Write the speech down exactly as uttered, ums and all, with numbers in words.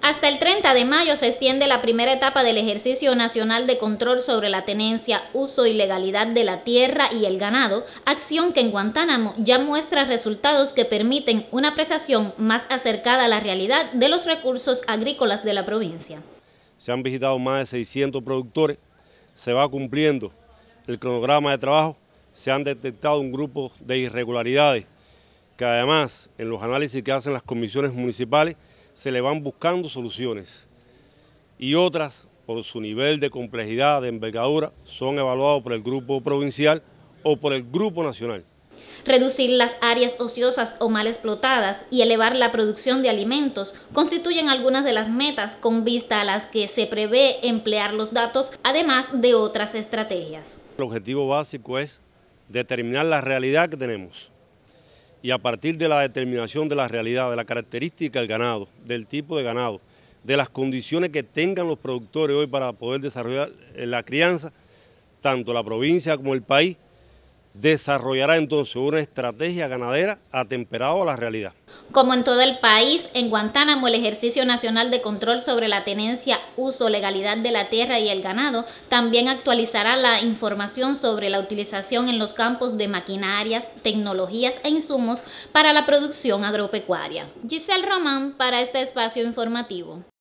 Hasta el treinta de mayo se extiende la primera etapa del ejercicio nacional de control sobre la tenencia, uso y legalidad de la tierra y el ganado, acción que en Guantánamo ya muestra resultados que permiten una apreciación más acercada a la realidad de los recursos agrícolas de la provincia. Se han visitado más de seiscientos productores, se va cumpliendo el cronograma de trabajo, se han detectado un grupo de irregularidades que además en los análisis que hacen las comisiones municipales se le van buscando soluciones y otras, por su nivel de complejidad, de envergadura, son evaluados por el grupo provincial o por el grupo nacional. Reducir las áreas ociosas o mal explotadas y elevar la producción de alimentos constituyen algunas de las metas con vista a las que se prevé emplear los datos, además de otras estrategias. El objetivo básico es determinar la realidad que tenemos. Y a partir de la determinación de la realidad, de la característica del ganado, del tipo de ganado, de las condiciones que tengan los productores hoy para poder desarrollar la crianza, tanto la provincia como el país desarrollará entonces una estrategia ganadera atemperada a la realidad. Como en todo el país, en Guantánamo el ejercicio nacional de control sobre la tenencia, uso, legalidad de la tierra y el ganado también actualizará la información sobre la utilización en los campos de maquinarias, tecnologías e insumos para la producción agropecuaria. Giselle Román para este espacio informativo.